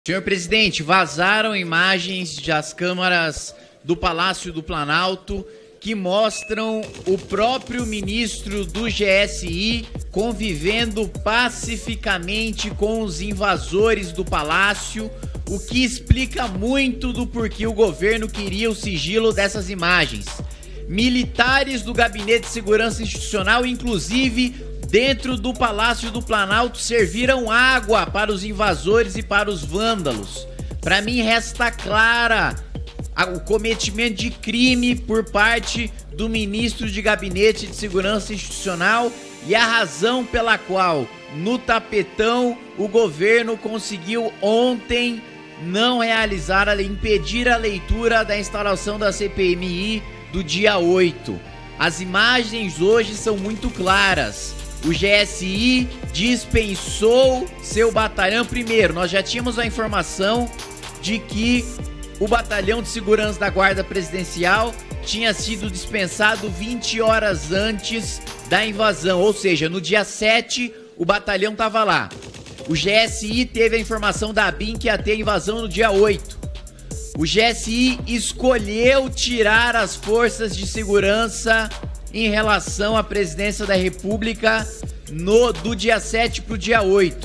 Senhor presidente, vazaram imagens das câmaras do Palácio do Planalto que mostram o próprio ministro do GSI convivendo pacificamente com os invasores do palácio, o que explica muito do porquê o governo queria o sigilo dessas imagens. Militares do Gabinete de Segurança Institucional, inclusive dentro do Palácio do Planalto, serviram água para os invasores e para os vândalos. Para mim resta clara o cometimento de crime por parte do ministro de Gabinete de Segurança Institucional e a razão pela qual, no tapetão, o governo conseguiu ontem não realizar, impedir a leitura da instalação da CPMI do dia 8. As imagens hoje são muito claras. O GSI dispensou seu batalhão. Primeiro, nós já tínhamos a informação de que o batalhão de segurança da Guarda Presidencial tinha sido dispensado 20 horas antes da invasão, ou seja, no dia 7 o batalhão estava lá. O GSI teve a informação da ABIN que ia ter invasão no dia 8. O GSI escolheu tirar as forças de segurança em relação à presidência da República do dia 7 para o dia 8.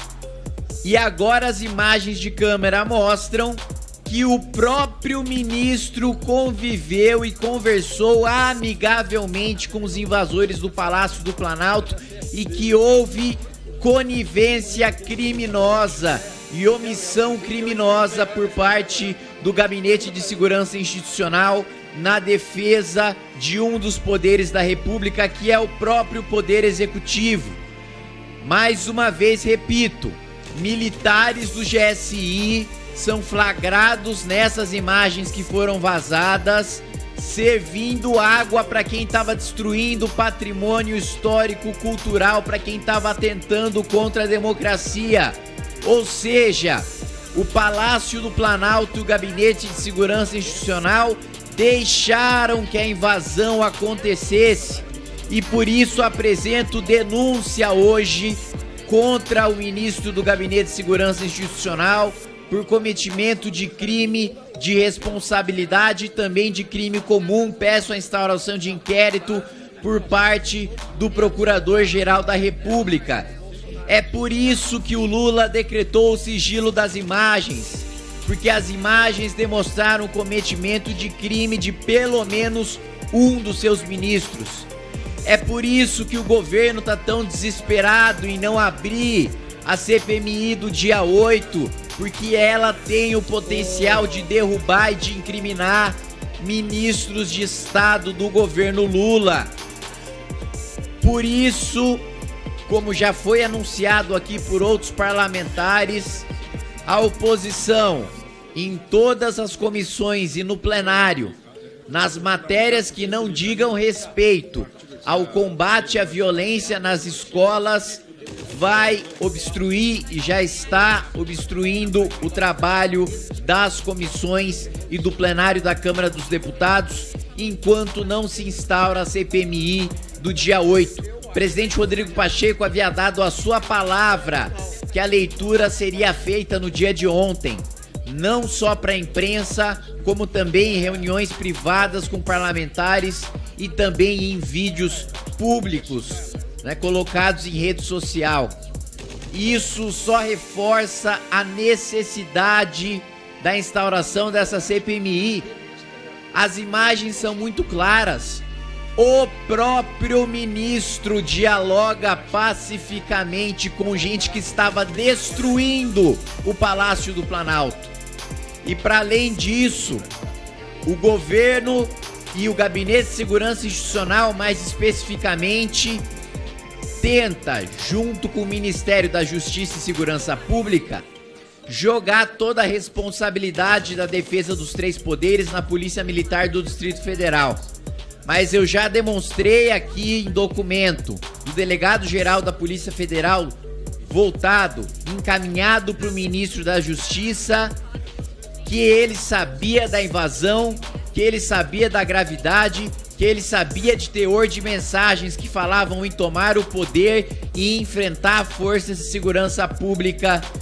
E agora as imagens de câmera mostram que o próprio ministro conviveu e conversou amigavelmente com os invasores do Palácio do Planalto e que houve conivência criminosa e omissão criminosa por parte do Gabinete de Segurança Institucional na defesa de um dos poderes da República, que é o próprio Poder Executivo. Mais uma vez repito, militares do GSI são flagrados nessas imagens que foram vazadas, servindo água para quem estava destruindo o patrimônio histórico cultural, para quem estava atentando contra a democracia. Ou seja, o Palácio do Planalto e o Gabinete de Segurança Institucional deixaram que a invasão acontecesse e por isso apresento denúncia hoje contra o ministro do Gabinete de Segurança Institucional por cometimento de crime de responsabilidade e também de crime comum. Peço a instauração de inquérito por parte do Procurador-Geral da República. É por isso que o Lula decretou o sigilo das imagens, porque as imagens demonstraram o cometimento de crime de pelo menos um dos seus ministros. É por isso que o governo está tão desesperado em não abrir a CPMI do dia 8, porque ela tem o potencial de derrubar e de incriminar ministros de Estado do governo Lula. Por isso, como já foi anunciado aqui por outros parlamentares, a oposição em todas as comissões e no plenário, nas matérias que não digam respeito ao combate à violência nas escolas, vai obstruir e já está obstruindo o trabalho das comissões e do plenário da Câmara dos Deputados, enquanto não se instaura a CPMI do dia 8. O presidente Rodrigo Pacheco havia dado a sua palavra que a leitura seria feita no dia de ontem, não só para a imprensa, como também em reuniões privadas com parlamentares e também em vídeos públicos, colocados em rede social. Isso só reforça a necessidade da instauração dessa CPMI. As imagens são muito claras. O próprio ministro dialoga pacificamente com gente que estava destruindo o Palácio do Planalto. E para além disso, o governo e o Gabinete de Segurança Institucional, mais especificamente, tenta, junto com o Ministério da Justiça e Segurança Pública, jogar toda a responsabilidade da defesa dos três poderes na Polícia Militar do Distrito Federal. Mas eu já demonstrei aqui em documento do delegado-geral da Polícia Federal, encaminhado para o ministro da Justiça, que ele sabia da invasão, que ele sabia da gravidade, que ele sabia de teor de mensagens que falavam em tomar o poder e enfrentar forças de segurança pública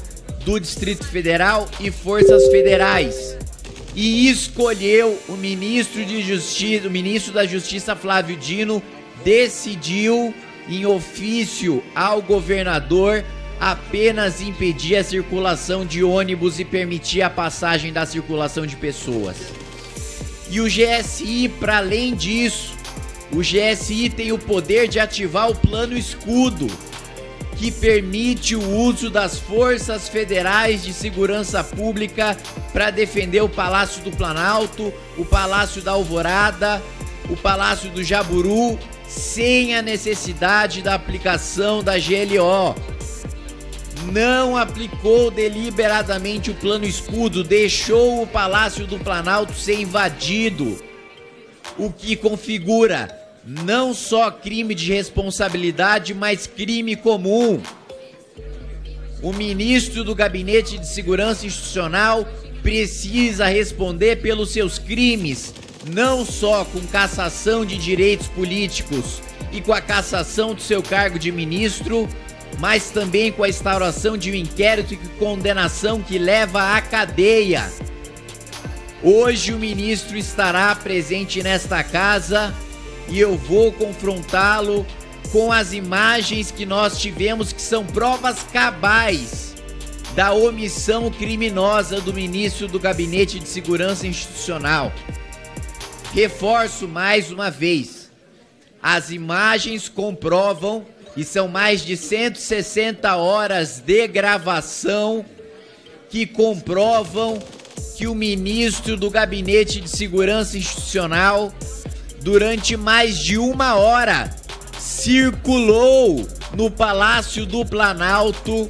do Distrito Federal e forças federais. E escolheu o ministro da Justiça, Flávio Dino, decidiu em ofício ao governador apenas impedir a circulação de ônibus e permitir a passagem da circulação de pessoas. E o GSI, para além disso, o GSI tem o poder de ativar o plano escudo, que permite o uso das forças federais de segurança pública para defender o Palácio do Planalto, o Palácio da Alvorada, o Palácio do Jaburu, sem a necessidade da aplicação da GLO. Não aplicou deliberadamente o plano escudo, deixou o Palácio do Planalto ser invadido, o que configura não só crime de responsabilidade, mas crime comum. O ministro do Gabinete de Segurança Institucional precisa responder pelos seus crimes, não só com cassação de direitos políticos e com a cassação do seu cargo de ministro, mas também com a instauração de um inquérito e condenação que leva à cadeia. Hoje o ministro estará presente nesta casa e eu vou confrontá-lo com as imagens que nós tivemos, que são provas cabais da omissão criminosa do ministro do Gabinete de Segurança Institucional. Reforço mais uma vez, as imagens comprovam, e são mais de 160 horas de gravação que comprovam que o ministro do Gabinete de Segurança Institucional, durante mais de 1 hora, circulou no Palácio do Planalto.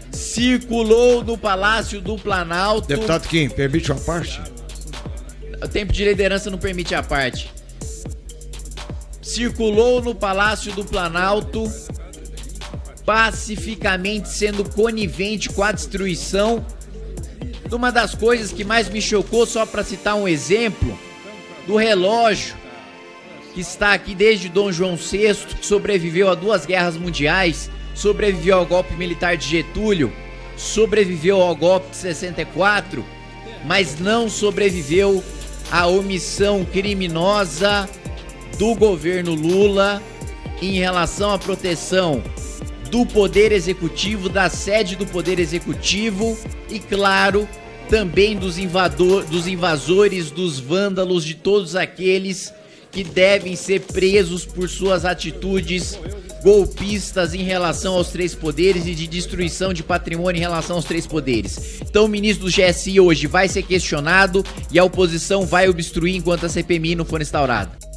Deputado Kim, permite uma parte? O tempo de liderança não permite a parte. Circulou no Palácio do Planalto, pacificamente sendo conivente com a destruição. Uma das coisas que mais me chocou, só para citar um exemplo, do relógio que está aqui desde Dom João VI, que sobreviveu a 2 guerras mundiais, sobreviveu ao golpe militar de Getúlio, sobreviveu ao golpe de 64, mas não sobreviveu à omissão criminosa do governo Lula em relação à proteção do Poder Executivo, da sede do Poder Executivo e, claro, também dos invasores, dos vândalos, de todos aqueles que devem ser presos por suas atitudes golpistas em relação aos 3 poderes e de destruição de patrimônio em relação aos 3 poderes. Então o ministro do GSI hoje vai ser questionado e a oposição vai obstruir enquanto a CPMI não for instaurada.